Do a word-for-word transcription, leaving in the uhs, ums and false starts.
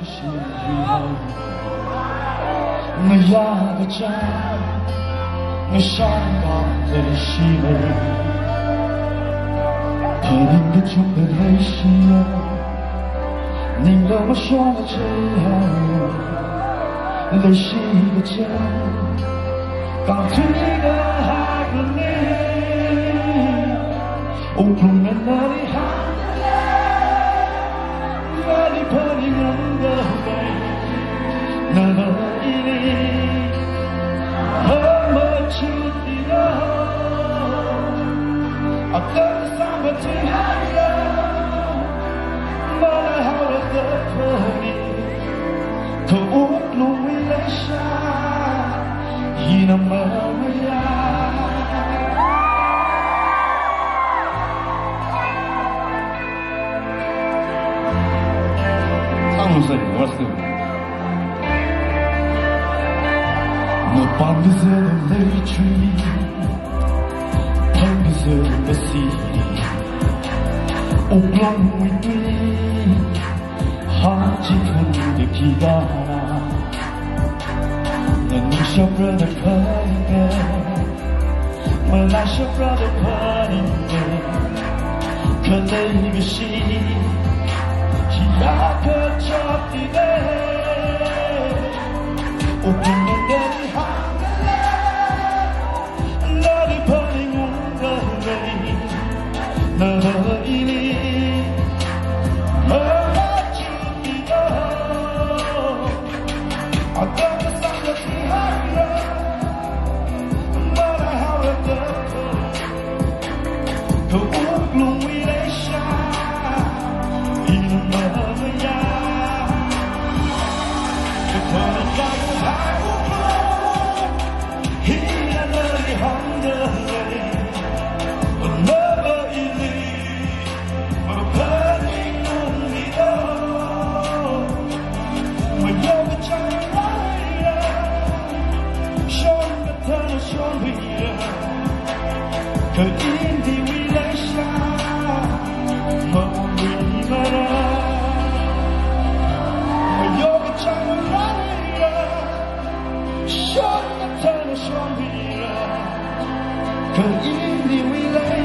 是以后，我也不知我伤感的是泪，可怜的中的泪是我，你让我说了最后，泪是一个家，刚推的海和你，哦，不能那里好。 那么一粒，那么轻易的，啊，登上了最海洋，买来好了的可你，可无路为泪下，已那么微凉。唱不是我是。 我伴着这泪水，捧着这个心，我光为你，好几分的期待。那你晓不得可怜，我来晓不得可怜，可怜个心，是那个彻底的，我不能的。 那么一粒，那么轻易的，啊，登上了最海洋，买来好了的可无路为泪下，已那么微凉，这可能在我还无风，依然那里含着泪。 可因你为泪下，我为难了。我有个将来了，伤的疼的伤悲了。可因你为泪。